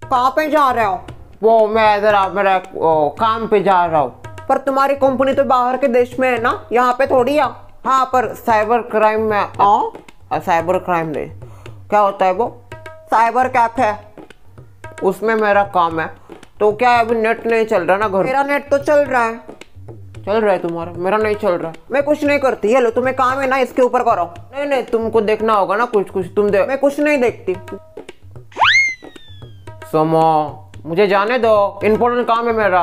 कहाँ पे जा रहे हो? वो मैं जरा मेरा काम पे जा रहा हूँ। पर तुम्हारी कंपनी तो बाहर के देश में है ना, यहाँ पे थोड़ी है। हाँ पर साइबर क्राइम में साइबर क्राइम नहीं, क्या होता है वो? साइबर कैफे, उसमें मेरा काम है। तो क्या है, अभी नेट नहीं चल रहा ना घर। मेरा नेट तो चल रहा है। चल रहा है तुम्हारा, मेरा नहीं चल रहा। मैं कुछ नहीं करती। ये लो, तुम्हें काम है ना, इसके ऊपर करो। नहीं नहीं, तुमको देखना होगा ना कुछ कुछ, तुम देख। मैं कुछ नहीं देखती। सोमो मुझे जाने दो, इम्पोर्टेंट काम है मेरा।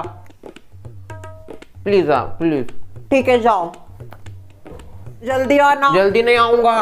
Please please. ठीक है जाओ, जल्दी आना। जल्दी नहीं आऊंगा।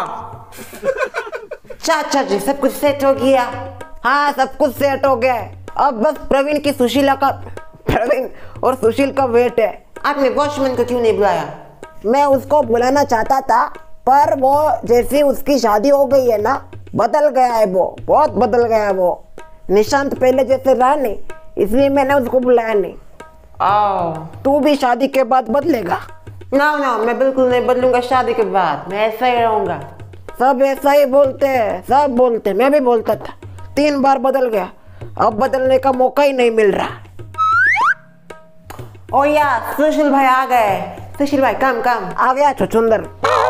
चाचा जी सब कुछ सेट हो गया। हाँ सब कुछ सेट हो गया। अब बस प्रवीण की सुशीला का, प्रवीण और सुशील का वेट है। आपने वॉचमैन को क्यों नहीं बुलाया? मैं उसको बुलाना चाहता था, पर वो जैसे उसकी शादी हो गई है ना, बदल गया है वो, बहुत बदल गया है वो। निशांत पहले जैसे रहा नहीं, इसलिए मैंने उसको बुलाया नहीं। तू भी शादी के बाद बदलेगा? ना ना, मैं बिल्कुल नहीं बदलूंगा शादी के बाद, मैं ऐसा ही रहूंगा। सब ऐसा ही बोलते हैं, सब बोलते हैं, मैं भी बोलता था। 3 बार बदल गया, अब बदलने का मौका ही नहीं मिल रहा। ओ यार सुशील भाई आ गए। सुशील भाई काम काम आ गया छुछुंदर।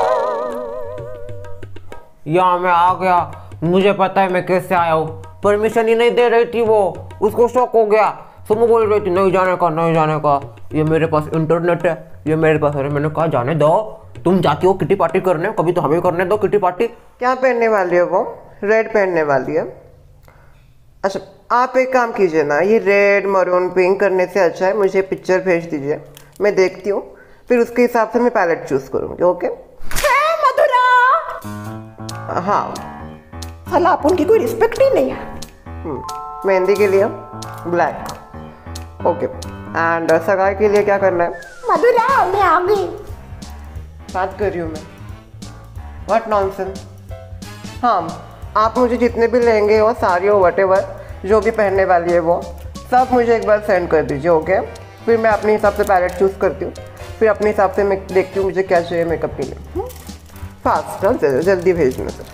यहाँ मैं आ गया, मुझे पता है मैं कैसे आया हूँ। परमिशन ही नहीं दे रही थी वो, उसको शौक हो गया। सुमो बोल रही थी नहीं जाने का, नहीं जाने का, ये मेरे पास इंटरनेट है, ये मेरे पास है। मैंने कहा जाने दो, तुम जाती हो किटी पार्टी करने, कभी तो हमें करने दो किटी पार्टी। क्या पहनने वाली है वो? रेड पहनने वाली है। अच्छा आप एक काम कीजिए ना, ये रेड मरून पिंक करने से अच्छा है मुझे पिक्चर भेज दीजिए, मैं देखती हूँ, फिर उसके हिसाब से मैं पैलेट चूज करूँगी। ओके मधुरा? हाँ साला आप उनकी कोई रिस्पेक्ट ही नहीं है। मेहंदी के लिए ब्लैक, ओके। एंड सगाई के लिए क्या करना है? मधुरा मैं आ गई। बात कर रही हूँ मैं। What nonsense. हाँ आप मुझे जितने भी लेंगे हो, साड़ी हो, व्हाटएवर जो भी पहनने वाली है वो सब मुझे एक बार सेंड कर दीजिए। ओके फिर मैं अपने हिसाब से पैलेट चूज़ करती हूँ, फिर अपने हिसाब से मैं देखती हूँ मुझे क्या चाहिए मेकअप के लिए। फास्ट जल्दी भेजना सर।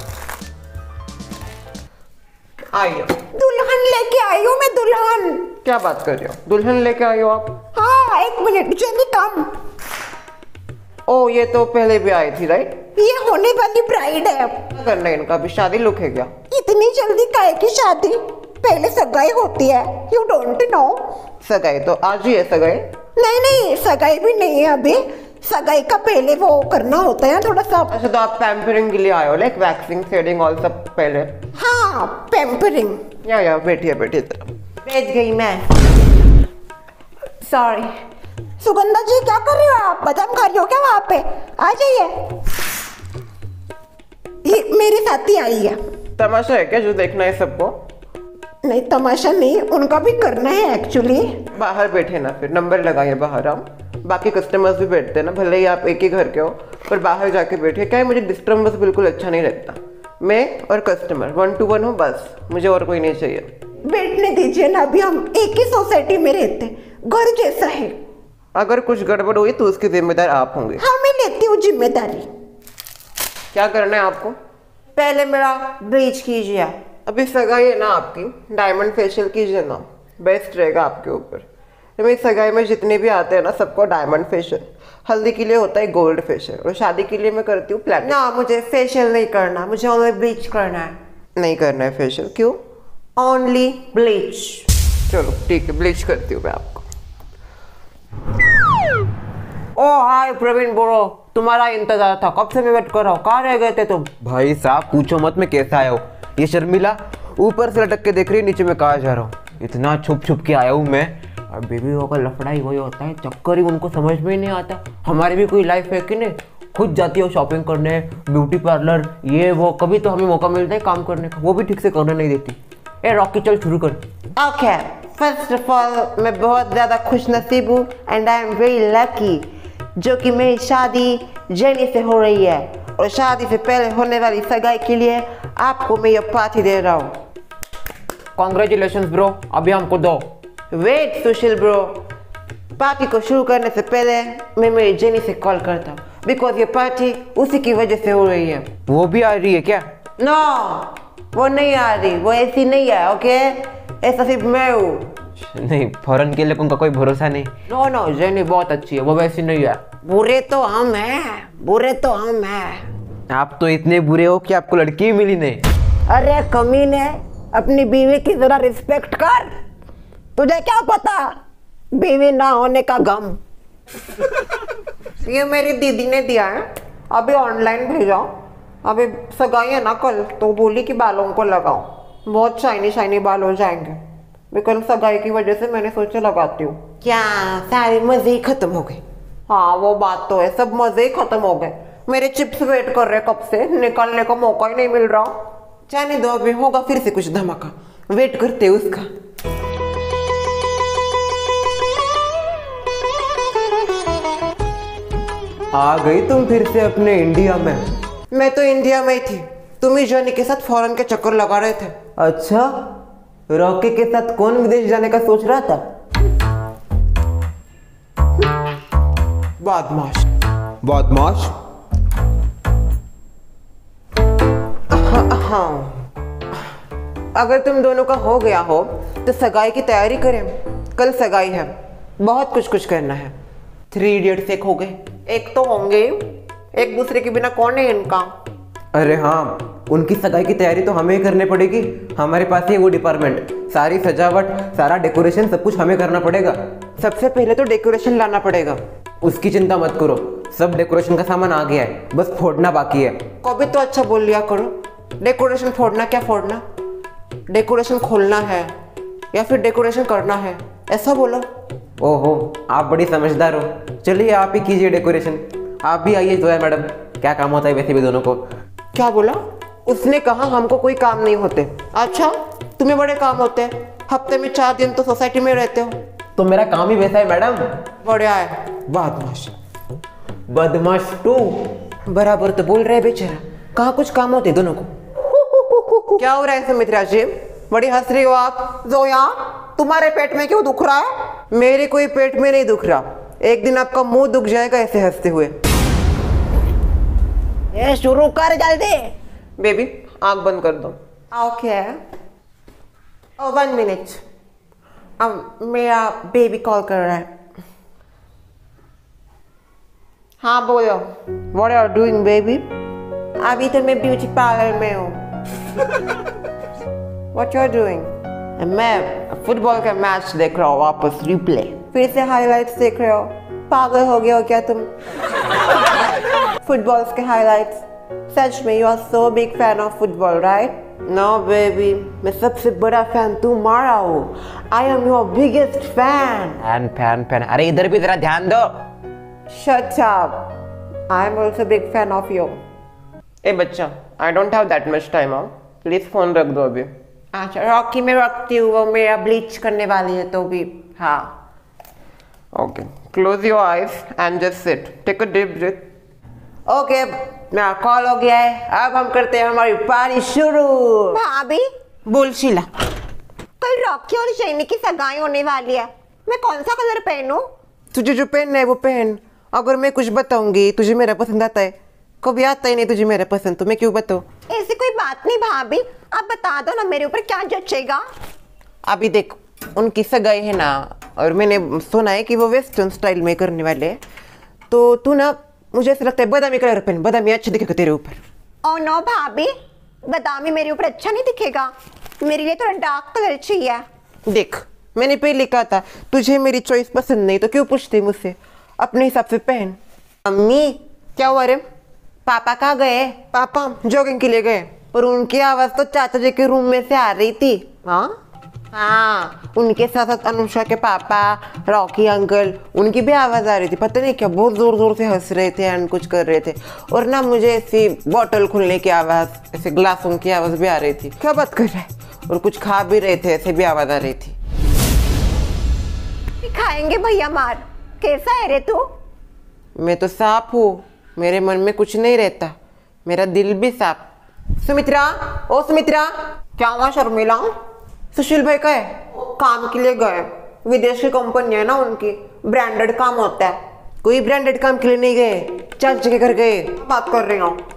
आइए। दुल्हन लेके आई हूँ मैं, दुल्हन। क्या बात कर रही हो, दुल्हन लेके आई हो आप? हाँ 1 मिनट जल्दी काम। ओ ये तो पहले भी आई थी राइट? ये होने वाली ब्राइड है। क्या करना है इनका, अभी शादी लुक है क्या? इतनी जल्दी काहे की शादी, पहले सगाई होती है। You don't know? सगाई तो आज ही है सगाई। नहीं नहीं सगाई भी नहीं है अभी, सगाई का पहले वो करना होता है थोड़ा सा। अच्छा तो आप पैम्परिंग के लिए आए हो, लाइक वैक्सिंग थ्रेडिंग ऑल सब पहले? हाँ पैम्परिंग। या बैठिए बैठिए। बैठ गई मैं, सॉरी। सुगंधा जी क्या कर रही हो आप, बादाम खा रही हो क्या वहाँ पे? आ जाइए। ये मेरे साथ ही आई है। तमाशा है क्या जो देखना है सबको? नहीं तमाशा नहीं, उनका भी करना है एक्चुअली। बाहर बैठे ना, फिर नंबर लगाइए बाहर। हम बाकी कस्टमर्स भी बैठते हैं ना, भले ही आप एक ही घर के हो, पर बाहर जाके बैठे। क्या है मुझे डिस्टर्बेंस बिल्कुल अच्छा नहीं लगता। मैं और कस्टमर 1 to 1 हो बस, मुझे और कोई नहीं चाहिए। बैठने दीजिए ना, अभी हम एक ही सोसाइटी में रहते, घर जैसा है। अगर कुछ गड़बड़ हुई तो उसकी जिम्मेदार आप होंगे। हाँ मैं लेती हूँ जिम्मेदारी। क्या करना है आपको? पहले मेरा ब्लीच कीजिए। अभी सगाई है ना आपकी, डायमंड फेशियल कीजिए ना, बेस्ट रहेगा आपके ऊपर। मेरी सगाई में जितने भी आते हैं ना सबको डायमंड फेशियल, हल्दी के लिए होता है गोल्ड फेशियल, और शादी के लिए मैं करती हूँ प्लैटिनम। ना मुझे फेशियल नहीं करना, मुझे ओनली ब्लीच करना है। नहीं करना है फेशियल? क्यों? Only bleach. चलो ठीक है, ब्लीच करती हूँ मैं आपको। ओ हाय प्रवीण ब्रो, तुम्हारा इंतजार था, कब से मैं वेट कर रहा हूँ, कहाँ रह गए थे तुम? भाई साहब पूछो मत मैं कैसा आया हूँ। ये शर्मिला ऊपर से लटक के देख रही है, नीचे में कहाँ जा रहा हूँ। इतना छुप छुप के आया हूँ मैं। और बेबी होकर लफड़ा ही वही होता है, चक्कर ही उनको समझ में ही नहीं आता। हमारी भी कोई लाइफ है कि नहीं, खुद जाती हो शॉपिंग करने, ब्यूटी पार्लर, ये वो, कभी तो हमें मौका मिलता है काम करने का, वो भी ठीक से करने नहीं देती। ए रॉकी चल शुरू कर। ओके फर्स्ट ऑफ ऑल मैं बहुत ज़्यादा खुश नसीब हूँ and I am very lucky, जो कि मेरी शादी जेनी से हो रही है, और शादी से पहले होने वाली सगाई के लिए आपको मैं ये पार्टी दे रहा हूँ। कॉन्ग्रेचुलेशंस ब्रो, अभी हमको दो। वेट सुशील ब्रो, पार्टी को शुरू करने से पहले मैं मेरी जेनी से कॉल करता हूँ, बिकॉज ये पार्टी उसी की वजह से हो रही है। वो भी आ रही है क्या? नो वो नहीं आ रही, वो ऐसी नहीं है। ओके ऐसा सिर्फ मैं हूँ। नहीं, फॉरेन के लोगों का कोई भरोसा नहीं। नो नो, जेनी बहुत अच्छी है, वो वैसी नहीं है। बुरे तो हम हैं, बुरे तो हम हैं। आप तो इतने बुरे हो कि आपको लड़की ही मिली नहीं। अरे कमीने, अपनी बीवी की जरा रिस्पेक्ट कर। तुझे क्या पता बीवी ना होने का गम। ये मेरी दीदी ने दिया है, अभी ऑनलाइन भेजा। अभी सगाई है ना कल, तो बोली कि बालों को लगाओ, बहुत शाइनी शाइनी बाल हो जाएंगे। मैं कल सगाई की वजह से मैंने सोचा लगाती हूँ। क्या सारे मजे ही खत्म हो गए? हाँ वो बात तो है, सब मजे ही खत्म हो गए। मेरे चिप्स वेट कर रहे कब से, निकालने का मौका ही नहीं मिल रहा। जाने दो, अभी होगा फिर से कुछ धमाका, वेट करते उसका। आ गई तुम फिर से अपने इंडिया में? मैं तो इंडिया में ही थी, तुम ही जॉनी के साथ फॉरेन के चक्कर लगा रहे थे। अच्छा, रॉकी के साथ कौन विदेश जाने का सोच रहा था? बदमाश। बदमाश? हाँ, अगर तुम दोनों का हो गया हो तो सगाई की तैयारी करें। कल सगाई है, बहुत कुछ करना है। 3 इडियट्स एक हो गए, एक तो होंगे, एक दूसरे के बिना कौन है इनका। अरे हाँ, उनकी सगाई की तैयारी तो हमें ही करनी पड़ेगी। हमारे पास ही है वो डिपार्टमेंट, सारी सजावट, सारा डेकोरेशन, सब कुछ हमें करना पड़ेगा। सबसे पहले तो डेकोरेशन लाना पड़ेगा। उसकी चिंता मत करो, सब डेकोरेशन का सामान आ गया है, बस फोड़ना बाकी है। कभी तो अच्छा बोल लिया करो। डेकोरेशन फोड़ना क्या फोड़ना, डेकोरेशन खोलना है या फिर डेकोरेशन करना है, ऐसा बोलो। ओहो, आप बड़ी समझदार हो। चलिए आप ही कीजिए डेकोरेशन। आप भी आइए जोया मैडम, क्या काम होता है वैसे भी दोनों को। क्या बोला? उसने कहा हमको कोई काम नहीं होते। अच्छा, तुम्हें बड़े काम होते हैं, हफ्ते में 4 दिन तो सोसाइटी में रहते हो। तो मेरा काम ही वैसा है मैडम। बढ़िया है, बदमाश। बदमाश टू। बराबर तो बोल रहे बेचारा, कहाँ कुछ काम होते दोनों को। क्या हो रहा है सुमित्रा जी, बड़ी हंस रही हो आप। जोया, तुम्हारे पेट में क्यों दुख रहा है? मेरे कोई पेट में नहीं दुख रहा, एक दिन आपका मुंह दुख जाएगा ऐसे हंसते हुए। ये शुरू कर जल्दी। बेबी आंख बंद कर दो। ओके, 1 मिनट, अब मेरा बेबी कॉल कर रहा है। हाँ बोलो। What are you doing baby? अभी तो मैं ब्यूटी पार्लर में हूँ। What you are doing? मैं फुटबॉल का मैच देख रहा हूँ, वापस रिप्ले। फिर से हाइलाइट्स देख रहे हो? पागल हो गए हो क्या तुम? फुटबॉल्स के हाइलाइट्स, सच में you are so big fan of football right? No baby, मैं सबसे बड़ा फैन तुम्हारा हूँ। I am your biggest fan. Fan. अरे इधर भी जरा ध्यान दो। Shut up. I am also big fan of you. ए बच्चा, I don't have that much time हाँ, प्लीज फोन रख दो अभी। अच्छा रॉकी मैं रखती हूँ, वो मेरा ब्लीच करने वाली है तो भी। हाँ okay, close your eyes and just sit, take a deep breath. Okay, मेरा कॉल हो गया है, अब हम करते हैं हमारी पार्टी शुरू। भाभी, बोल शीला। कल रॉकी और शैनी की सगाई होने वाली है, मैं कौन सा कलर पहनूं? तुझे जो पहनना है वो पहन। अगर मैं कुछ बताऊंगी तुझे मेरा पसंद आता है, कभी आता ही नहीं तुझे मेरा पसंद, तो मैं क्यों बताऊं? ऐसी कोई बात नहीं भाभी, आप बता दो ना, मेरे ऊपर क्या जचेगा? अभी देख, उनकी सगाई है ना, और मैंने सुना है कि वो वेस्टर्न स्टाइल में करने वाले हैं, तो तू ना, मुझे ऐसा लगता है बादामी कलर पहन, बादामी अच्छा दिखेगा तेरे ऊपर। ओ नो भाभी, बादामी मेरे ऊपर अच्छा नहीं दिखेगा, मेरे लिए थोड़ा डार्क कलर चाहिए। देख, मैंने पहले कहा था तुझे मेरी चॉइस पसंद नहीं तो क्यों पूछती मुझसे, अपने हिसाब से पहन। अम्मी क्या हुआ रे? पापा कहाँ गए? पापा जॉगिंग के लिए गए, पर उनकी आवाज तो चाचा जी के रूम में से आ रही थी। हाँ, उनके साथ साथ अनुष्का के पापा, रॉकी अंकल, उनकी भी आवाज आ रही थी। पता नहीं क्या, बहुत जोर जोर से हंस रहे थे एंड कुछ कर रहे थे, और ना मुझे ऐसी बॉटल खुलने की आवाज, ऐसे ग्लासों की आवाज भी आ रही थी। क्या बात कर रहा है? और कुछ खा भी रहे थे, ऐसे भी आवाज आ रही थी। खाएंगे भैया मार, कैसा है रे तू? मैं तो साफ हूँ, मेरे मन में कुछ नहीं रहता, मेरा दिल भी साफ। सुमित्रा, ओ सुमित्रा, क्या हुआ शर्मिला? सुशील भाई का है, काम के लिए गए, विदेश की कंपनी है ना उनकी, ब्रांडेड काम होता है। कोई ब्रांडेड काम के लिए नहीं गए, चाचा के घर गए। बात कर रही हूँ।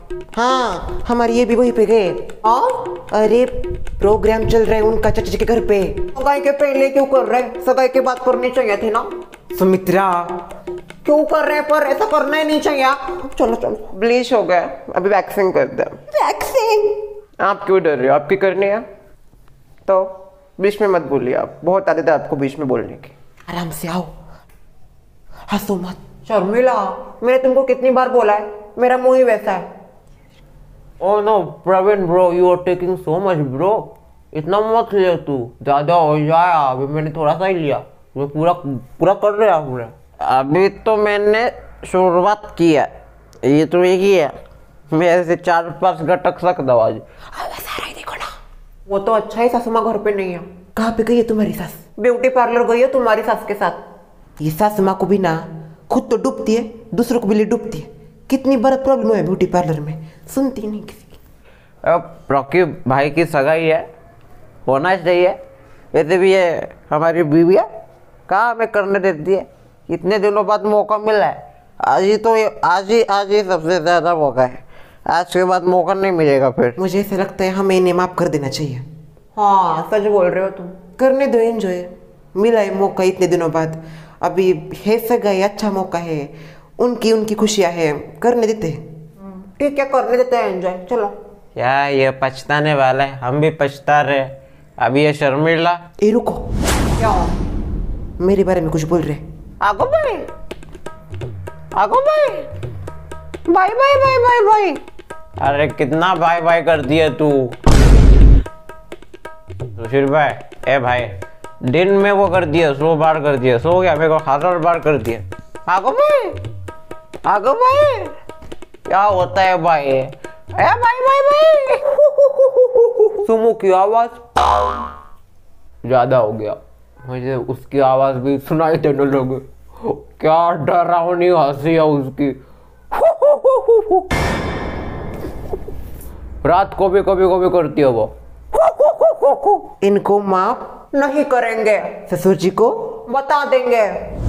हाँ हमारे ये भी वहीं पे गए। और अरे प्रोग्राम चल रहा है उनका चाचा जी के घर पे। सगाई के पहले क्यों कर रहे? सगाई की बात करनी चाहिए थी ना। सुमित्रा क्यों कर रहे? पर ऐसा करना ही नहीं चाहिए। चलो चलो, ब्लीच हो गया, अभी वैक्सिंग कर दे। वैक्सिंग? आप क्यों डर रहे हो? आपकी करनी है तो बीच में मत बोलिए। आप बहुत आदत है आपको बीच में बोलने की। आराम से आओ, हंसो मत। शर्मिला, मैंने तुमको कितनी बार बोला है, मेरा मुंह ही वैसा है। Oh no Praveen bro, you are taking so much bro. इतना मत ले तू, ज्यादा हो जाए। अभी मैंने थोड़ा सा ही लिया, मैं पूरा पूरा कर रहा हूँ। अभी तो मैंने शुरुआत की है, ये तो एक ही है। मैं ऐसे 4-5 गटक सकता हूँ आज। देखो ना, वो तो अच्छा ही सासू माँ घर पे नहीं है। कहाँ पे गई है तुम्हारी सास? ब्यूटी पार्लर गई है तुम्हारी सास के साथ। ये सास माँ को भी ना खुद तो डूबती है, दूसरों को भी ले डूबती है। कितनी बड़ा प्रॉब्लम है ब्यूटी पार्लर में, सुनती नहीं किसी की। अब रॉकी भाई की सगाई है, होना चाहिए। वैसे भी ये हमारी बीवी है, कहाँ हमें करने देती है। इतने दिनों बाद मौका मिला है, आज ही सबसे ज़्यादा मौका है। आज के बाद मौका नहीं मिलेगा फिर। मुझे ऐसा लगता है हमें इन्हें माफ कर देना चाहिए। हाँ सच बोल रहे हो तुम। करने दो एंजॉय, मिला है मौका इतने दिनों बाद। अभी है सगाई, अच्छा मौका है, उनकी खुशियाँ है, करने देते हैं। ठीक है, करने देते हैं एंजॉय। चलो। क्या ये पछताने वाला है, हम भी पछता रहे। अभी ये शर्मिला। ए रुको, क्या? मेरे बारे में कुछ बोल रहे? आगो भाई, आगो भाई, bye bye bye bye bye. अरे कितना बाय बाय कर दिया तू सुशील भाई। ए भाई, दिन में वो कर दिया, 100 बार कर दिया, 100 क्या मेरे को 1000 बार कर दिया। आगो भाई, आगो भाई, क्या होता है भाई? ए बाय बाय बाय। सुमो की आवाज ज्यादा हो गया, मुझे उसकी आवाज भी सुनाई देने लगी। क्या डरावनी हंसी है उसकी। रात को भी कभी कभी करती है वो। इनको माफ नहीं करेंगे, ससुर जी को बता देंगे।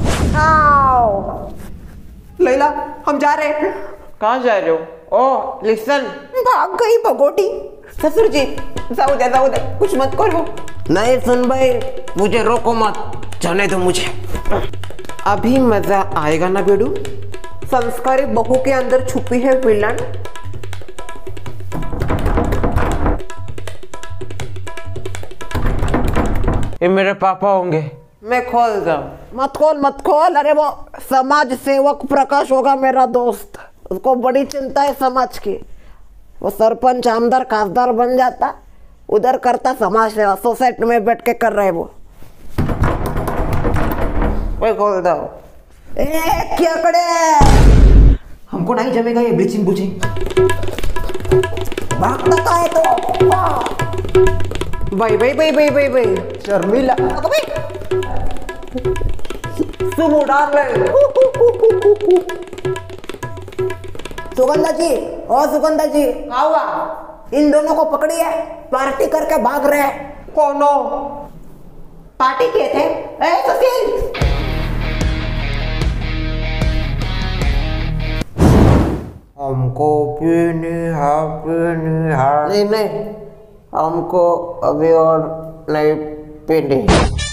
आओ लैला, हम जा रहे हैं। कहाँ जा रहे हो? ओह लिसन, भाग गई भगोटी। ससुर जी जाओ दे, कुछ मत करो। नहीं सुन भाई, मुझे रोको मत, जाने दो मुझे। अभी मजा आएगा ना बेडू। संस्कारी बहू के अंदर छुपी है विलन। ये मेरे पापा होंगे। मैं खोल दूं। मत खोल। अरे वो समाज सेवक प्रकाश होगा मेरा दोस्त, उसको बड़ी चिंता है समाज की। वो सरपंच, आमदार, खासदार बन जाता, उधर करता समाज सेवा। सोसाइटी में बैठ के कर रहे वो। मैं खोल दो। क्या करे, हमको नहीं जमेगा ये ब्लीचिंग बुचिंग। भागता का है तो bye bye bye bye bye bye. Sharmila, Sumo darling. Sugandha ji, ओ सुगंधा जी, आवा। इन दोनों को पकड़िए, पार्टी करके भाग रहे हैं। कौनो पार्टी किए थे? ए सुशील, हमको पीनी है। नहीं, हमको अभी और नहीं पीनी।